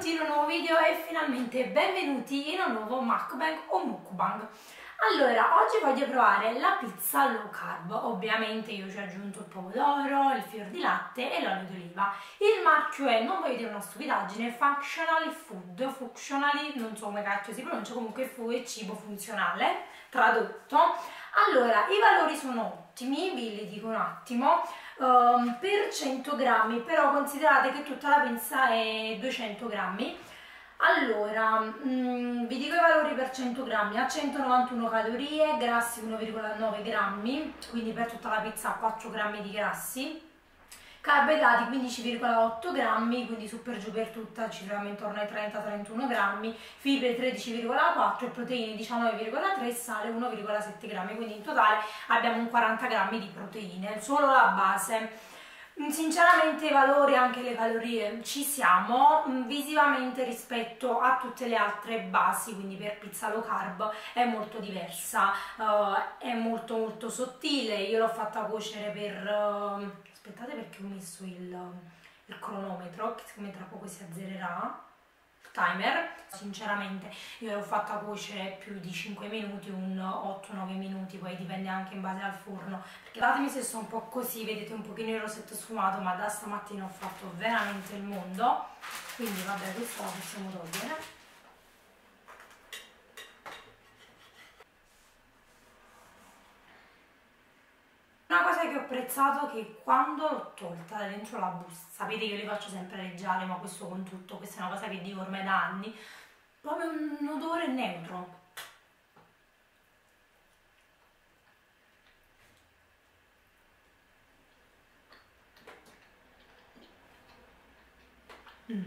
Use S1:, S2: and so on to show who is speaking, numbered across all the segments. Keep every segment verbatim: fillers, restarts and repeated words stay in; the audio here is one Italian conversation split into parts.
S1: tutti in un nuovo video e finalmente benvenuti in un nuovo mukbang o mukbang. Allora, oggi voglio provare la pizza low carb. Ovviamente io ci ho aggiunto il pomodoro, il fior di latte e l'olio d'oliva. Il marchio è, non voglio dire una stupidaggine, Functional Food, Functionally, non so come cacchio si pronuncia, comunque fu e cibo funzionale, tradotto. Allora, i valori sono ottimi, vi li dico un attimo. Um, per cento grammi, però considerate che tutta la pizza è duecento grammi. Allora, mh, vi dico i valori per cento grammi: a centonovantuno calorie, grassi uno virgola nove grammi, quindi per tutta la pizza quattro grammi di grassi, carboidrati quindici virgola otto grammi, quindi su per giù per tutta ci troviamo intorno ai trenta trentuno grammi, fibre tredici virgola quattro, proteine diciannove virgola tre, sale uno virgola sette grammi, quindi in totale abbiamo un quaranta grammi di proteine, solo la base. Sinceramente i valori, anche le calorie, ci siamo. Visivamente rispetto a tutte le altre basi, quindi per pizza low carb è molto diversa, uh, è molto molto sottile. Io l'ho fatta cuocere per... Uh, aspettate perché ho messo il, il cronometro, che siccome tra poco si azzererà, timer. Sinceramente io l'ho fatta cuocere più di cinque minuti, un otto nove minuti, poi dipende anche in base al forno, perché datemi se sono un po' così, vedete un pochino il rosetto sfumato, ma da stamattina ho fatto veramente il mondo, quindi vabbè, questa la possiamo togliere. Una cosa che ho apprezzato è che quando l'ho tolta da dentro la busta, sapete che io li faccio sempre leggiare, ma questo con tutto, questa è una cosa che dico ormai da anni, proprio un odore neutro. Mm.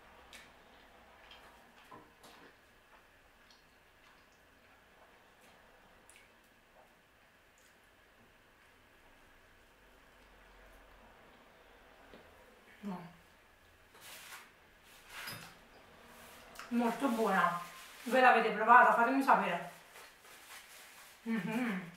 S1: No. Molto buona. Voi l'avete provata? Fatemi sapere. Mm-hmm.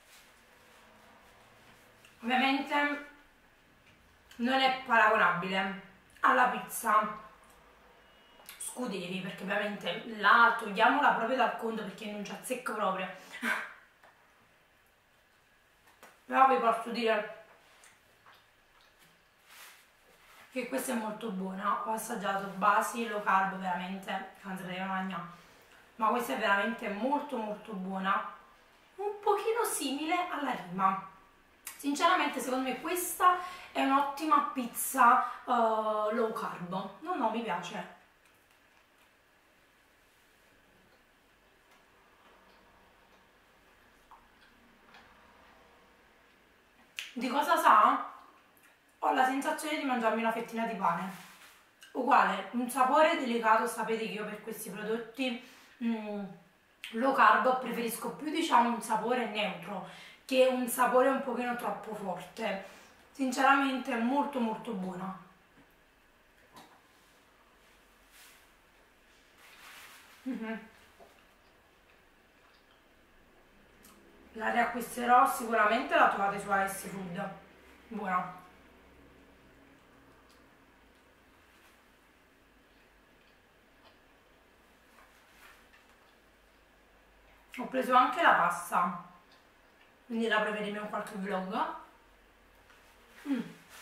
S1: Ovviamente non è paragonabile alla pizza Scuderi, perché ovviamente la togliamola proprio dal conto perché non ci azzecca proprio. Però vi posso dire che questa è molto buona. Ho assaggiato basi low carb, veramente non si poteva mangiare, ma questa è veramente molto molto buona, un pochino simile alla Rima. Sinceramente secondo me questa è un'ottima pizza uh, low carb. No, no, mi piace. Di cosa sa? Ho la sensazione di mangiarmi una fettina di pane. Uguale, un sapore delicato, sapete che io per questi prodotti mm, low carb preferisco più, diciamo, un sapore neutro che un sapore un pochino troppo forte. Sinceramente è molto molto buona. Mm-hmm. La riacquisterò, sicuramente la trovate su A S Food. Buona. Ho preso anche la pasta, quindi la proveremo in qualche vlog. Mm.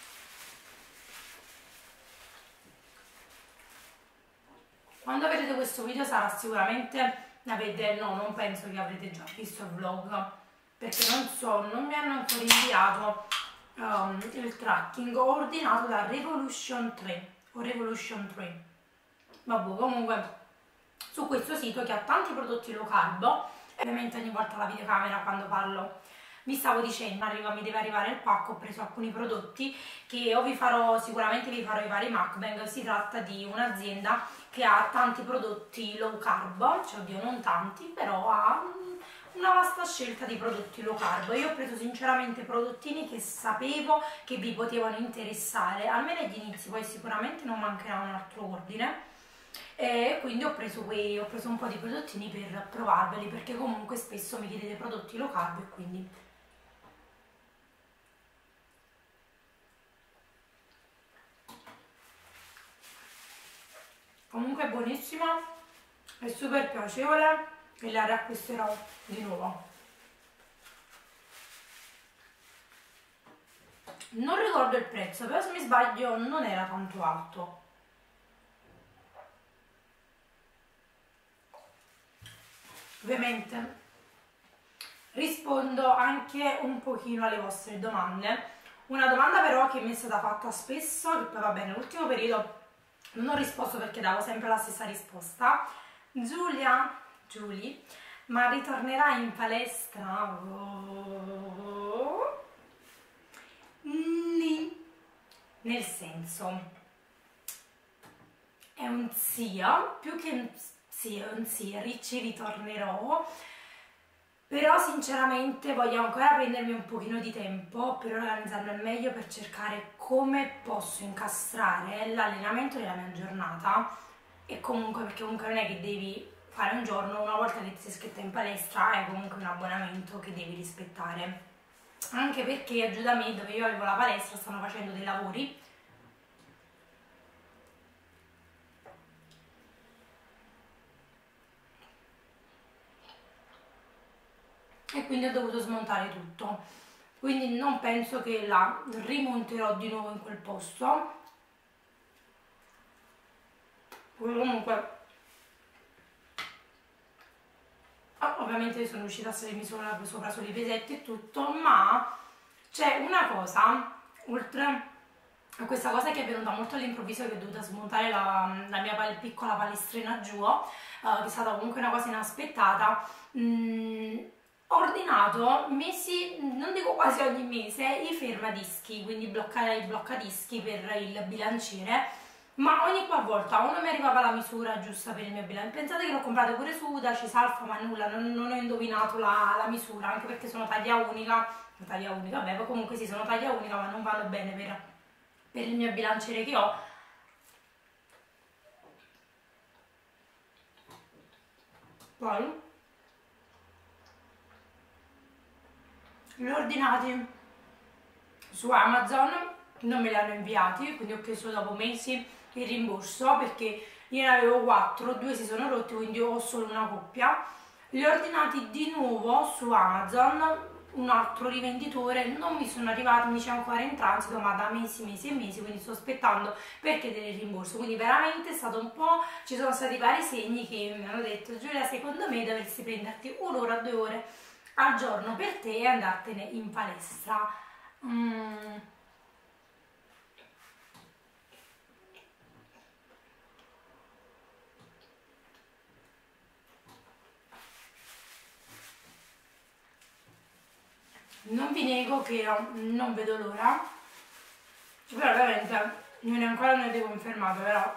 S1: Quando vedete questo video sarà sicuramente, avete, no, non penso che avrete già visto il vlog, perché non so, non mi hanno ancora inviato um, il tracking. Ho ordinato da Revolution tre o Revolution tre, vabbè, comunque su questo sito che ha tanti prodotti low carb. Ovviamente ogni volta la videocamera quando parlo vi stavo dicendo, arriva, mi deve arrivare il pacco, ho preso alcuni prodotti che o vi farò, sicuramente vi farò i vari mukbang. Si tratta di un'azienda che ha tanti prodotti low carb, cioè oddio non tanti, però ha una vasta scelta di prodotti low carb. Io ho preso sinceramente prodottini che sapevo che vi potevano interessare, almeno agli inizi, poi sicuramente non mancherà un altro ordine. E quindi ho preso, quei, ho preso un po' di prodottini per provarveli, perché comunque spesso mi chiedete prodotti low carb e quindi comunque è buonissima, è super piacevole e la riacquisterò di nuovo. Non ricordo il prezzo, però se mi sbaglio non era tanto alto. Ovviamente rispondo anche un pochino alle vostre domande. Una domanda però che mi è stata fatta spesso, che poi va bene, nell'ultimo periodo non ho risposto perché davo sempre la stessa risposta. Giulia, Giulia, ma ritornerai in palestra? Oh. Nì. Nel senso, è un sia, più che un sì, è un sì, ci ritornerò, però sinceramente voglio ancora prendermi un pochino di tempo per organizzarmi al meglio, per cercare come posso incastrare l'allenamento nella mia giornata, e comunque perché comunque non è che devi fare un giorno, una volta che ti sei iscritta in palestra è comunque un abbonamento che devi rispettare, anche perché giù da me dove io avevo la palestra stanno facendo dei lavori e quindi ho dovuto smontare tutto, quindi non penso che la rimonterò di nuovo in quel posto. Comunque ovviamente sono riuscita a salirmi sopra, sopra sui pesetti e tutto, ma c'è una cosa, oltre a questa cosa che è venuta molto all'improvviso, che ho dovuto smontare la, la mia piccola palestrina giù, uh, che è stata comunque una cosa inaspettata. mm, Ho ordinato mesi, non dico quasi ogni mese, i fermadischi, quindi blocca, i bloccadischi per il bilanciere, ma ogni qualvolta o non mi arrivava la misura giusta per il mio bilanciere. Pensate che l'ho comprato pure su Daci Salfa, ma nulla, non, non ho indovinato la, la misura, anche perché sono taglia unica, taglia unica, vabbè, comunque sì, sono taglia unica, ma non vanno bene per, per il mio bilanciere che ho. Poi li ho ordinati su Amazon, non me li hanno inviati, quindi ho chiesto dopo mesi il rimborso perché io ne avevo quattro, due si sono rotti, quindi ho solo una coppia. Li ho ordinati di nuovo su Amazon, un altro rivenditore, non mi sono arrivati, mi c'è ancora in transito, ma da mesi, mesi e mesi, quindi sto aspettando per chiedere il rimborso. Quindi veramente è stato un po', ci sono stati vari segni che mi hanno detto: Giulia, secondo me dovresti prenderti un'ora, due ore al giorno per te e andartene in palestra. Mm. Non vi nego che non vedo l'ora, però veramente non è ancora niente confermato, però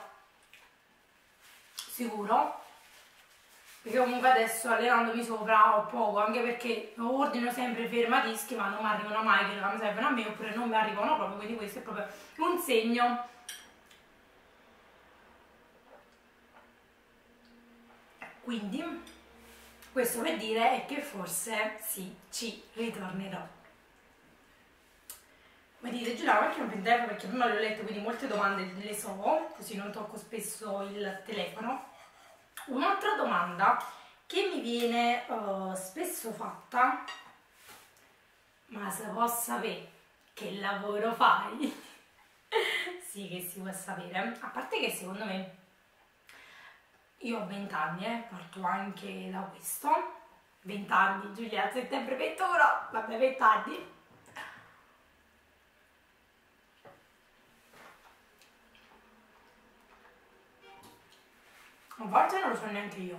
S1: sicuro, perché comunque adesso allenandomi sopra ho poco, anche perché ordino sempre fermadischi ma non mi arrivano mai, che mi servono a me, oppure non mi arrivano proprio, quindi questo è proprio un segno. Quindi questo per dire è che forse sì, ci ritornerò. Mi dite: Giulia, perché non prendi tempo? Perché prima le ho lette, quindi molte domande le so, così non tocco spesso il telefono. Un'altra domanda che mi viene uh, spesso fatta: ma se posso sapere che lavoro fai? Sì, che si può sapere, a parte che secondo me, io ho venti anni, eh, parto anche da questo, venti anni, Giulia, a settembre ventuno, vabbè, venti anni. A volte non lo so neanche io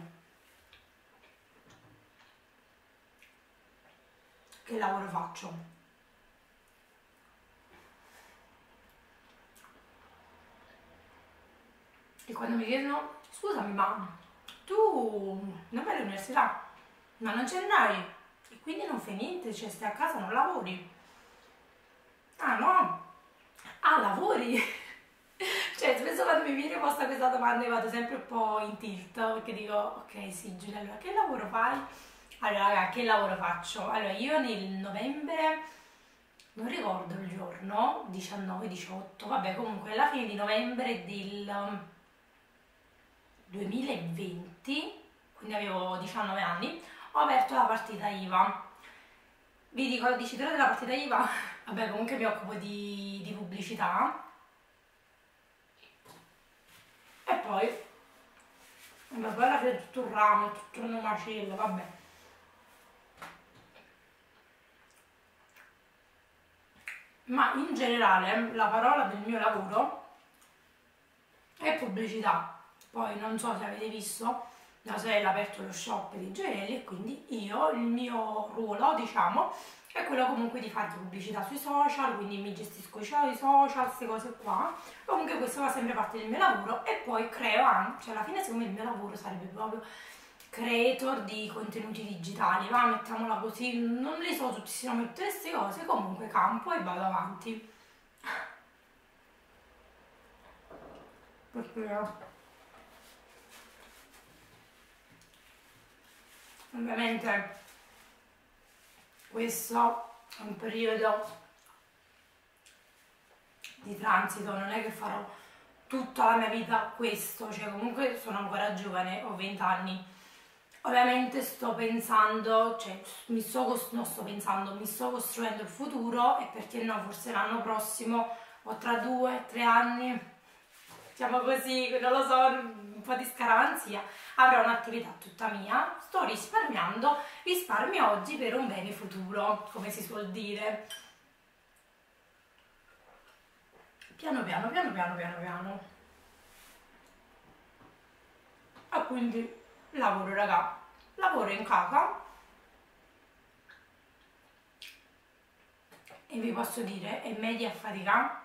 S1: che lavoro faccio. E quando mi chiedono: scusami, ma tu non vai all'università? Ma non ce n'hai? E quindi non fai niente, cioè stai a casa, non lavori? Ah no? Ah, lavori? Cioè, spesso quando mi viene posta questa domanda io vado sempre un po' in tilt, perché dico: ok, sì, Giulia, allora che lavoro fai? Allora, raga, che lavoro faccio? Allora, io nel novembre, non ricordo il giorno, diciannove diciotto, vabbè, comunque alla fine di novembre del duemilaventi, quindi avevo diciannove anni, ho aperto la partita I V A. Vi dico, diciterò della partita I V A, vabbè comunque mi occupo di, di pubblicità. E poi, vabbè, poi alla fine è tutto un ramo, è tutto un macello, vabbè. Ma in generale la parola del mio lavoro è pubblicità. Poi non so se avete visto, da sorella ha aperto lo shop di gioielli e quindi io, il mio ruolo, diciamo, è quello comunque di fare pubblicità sui social, quindi mi gestisco i social, queste cose qua. Comunque questo fa sempre parte del mio lavoro e poi creo anche, cioè alla fine secondo me il mio lavoro sarebbe proprio creator di contenuti digitali, va, mettiamola così, non li so tutti tutte queste cose, comunque campo e vado avanti. Perché ovviamente questo è un periodo di transito, non è che farò tutta la mia vita questo, cioè comunque sono ancora giovane, ho venti anni. Ovviamente sto pensando, cioè mi sto, non sto pensando, mi sto costruendo il futuro e perché no, forse l'anno prossimo o tra due, tre anni, diciamo così, non lo so, un po' di scaramanzia, avrò un'attività tutta mia, sto risparmiando, risparmio oggi per un bene futuro, come si suol dire. Piano piano, piano piano, piano piano. E quindi lavoro, raga, lavoro in casa e vi posso dire, è media fatica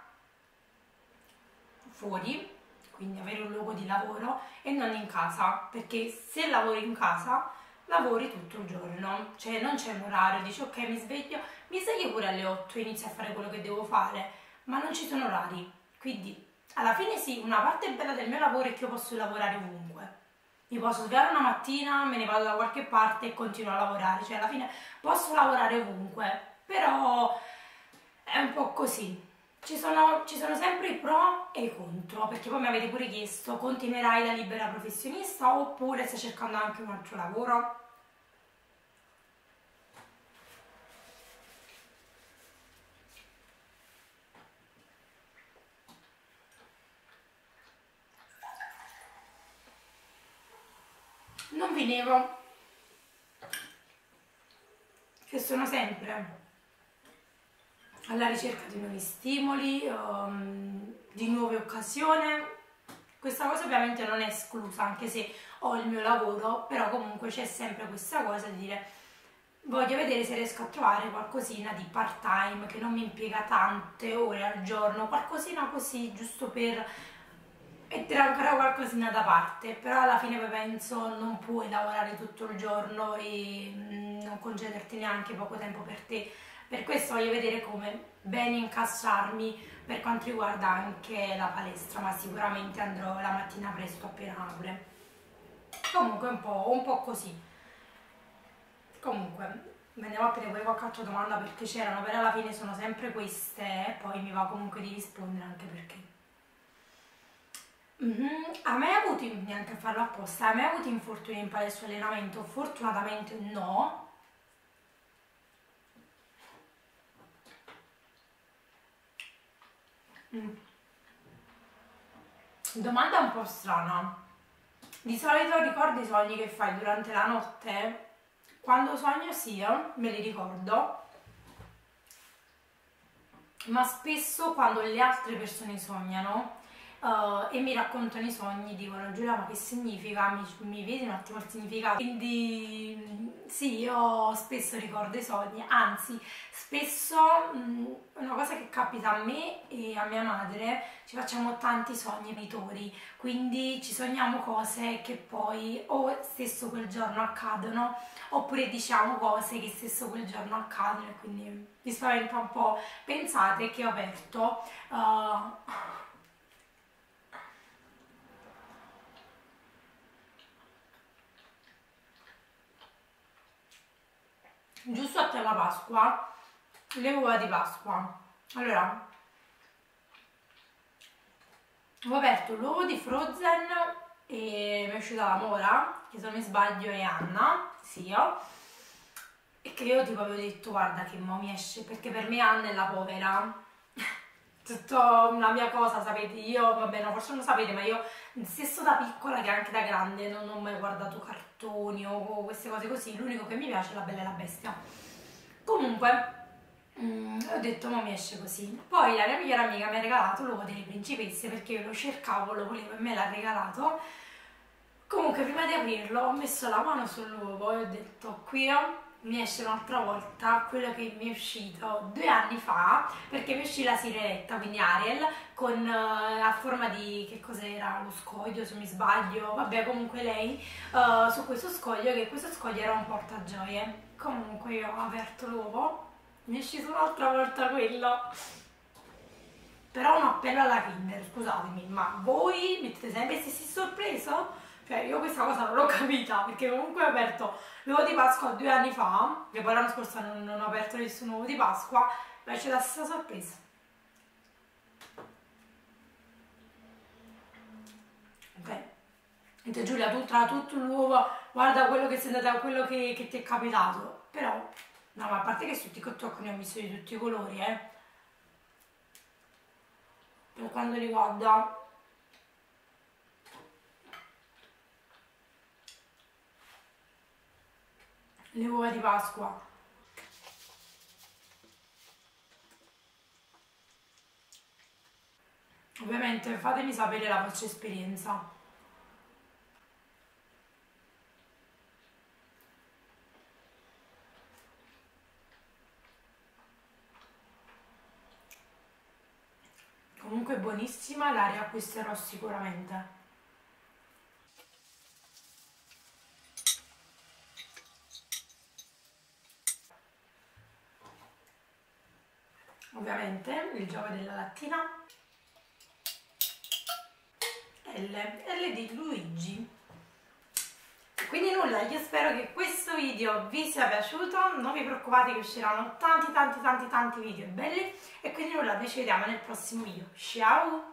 S1: fuori, quindi avere un luogo di lavoro e non in casa, perché se lavori in casa lavori tutto il giorno, cioè non c'è un orario, dici ok mi sveglio, mi sveglio pure alle otto e inizio a fare quello che devo fare, ma non ci sono orari, quindi alla fine sì, una parte bella del mio lavoro è che io posso lavorare ovunque. Mi posso svegliare una mattina, me ne vado da qualche parte e continuo a lavorare, cioè alla fine posso lavorare ovunque, però è un po' così. Ci sono, ci sono sempre i pro e i contro, perché poi mi avete pure chiesto, continuerai da libera professionista oppure stai cercando anche un altro lavoro? Non vi nego che sono sempre alla ricerca di nuovi stimoli, um, di nuove occasioni. Questa cosa ovviamente non è esclusa, anche se ho il mio lavoro, però comunque c'è sempre questa cosa di dire voglio vedere se riesco a trovare qualcosina di part time che non mi impiega tante ore al giorno, qualcosina così giusto per mettere ancora qualcosina da parte, però alla fine poi penso non puoi lavorare tutto il giorno e mm, non concederti neanche poco tempo per te. Per questo voglio vedere come bene incastrarmi per quanto riguarda anche la palestra, ma sicuramente andrò la mattina presto appena apre. Comunque un po', un po' così. Comunque, vediamo appena poi qualche altra domanda perché c'erano, però alla fine sono sempre queste e poi mi va comunque di rispondere anche perché. Mm-hmm. A me ha avuto, neanche a farlo apposta, a me ha avuto infortuni in palestra e allenamento? Fortunatamente no. Mm. Domanda un po' strana. Di solito ricordi i sogni che fai durante la notte? Quando sogno sì, me li ricordo, ma spesso quando le altre persone sognano uh, e mi raccontano i sogni dicono Giulia ma che significa? Mi, mi vedi un attimo il significato? Quindi sì, io spesso ricordo i sogni, anzi spesso mh, una cosa che capita a me e a mia madre, ci facciamo tanti sogni ritori, quindi ci sogniamo cose che poi o stesso quel giorno accadono oppure diciamo cose che stesso quel giorno accadono e quindi mi spaventa un po'. Pensate che ho aperto uh, giusto a la Pasqua le uova di Pasqua. Allora ho aperto l'uovo di Frozen e mi è uscita la Mora, che se non mi sbaglio è Anna, sì io, e che io tipo avevo detto guarda che mo mi esce, perché per me Anna è la povera, tutta una mia cosa, sapete, io, vabbè no, forse non lo sapete, ma io stesso da piccola che anche da grande non ho mai guardato cartoni o queste cose così, l'unico che mi piace è La Bella e la Bestia. Comunque, mm, ho detto ma mi esce così. Poi la mia migliore amica mi ha regalato l'uovo delle principesse perché io lo cercavo, lo volevo e me l'ha regalato. Comunque prima di aprirlo ho messo la mano sull'uovo e ho detto qui mi esce un'altra volta quello che mi è uscito due anni fa, perché mi uscì la Sirenetta, quindi Ariel, con eh, a forma di, che cos'era, lo scoglio se mi sbaglio, vabbè comunque lei eh, su questo scoglio, che questo scoglio era un portagioie. Comunque io ho aperto l'uovo, mi è uscito un'altra volta quello. Però un appello alla Kinder, scusatemi, ma voi mettete sempre gli stessi sorpreso? Cioè io questa cosa non l'ho capita, perché comunque ho aperto l'uovo di Pasqua due anni fa, che poi l'anno scorso non, non ho aperto nessun uovo di Pasqua, ma c'è la stessa sorpresa. Ok. E te Giulia, tu tra tutto l'uovo, guarda quello che sei andata, quello che, che ti è capitato. Però, no, ma a parte che su TikTok ne ho visto di tutti i colori, eh. Per quanto riguarda le uova di Pasqua. Ovviamente fatemi sapere la vostra esperienza. Comunque buonissima, la riacquisterò sicuramente. Ovviamente il gioco della lattina. L, L di Luigi. Quindi nulla, io spero che questo video vi sia piaciuto, non vi preoccupate che usciranno tanti tanti tanti tanti video belli e quindi nulla, noi ci vediamo nel prossimo video. Ciao!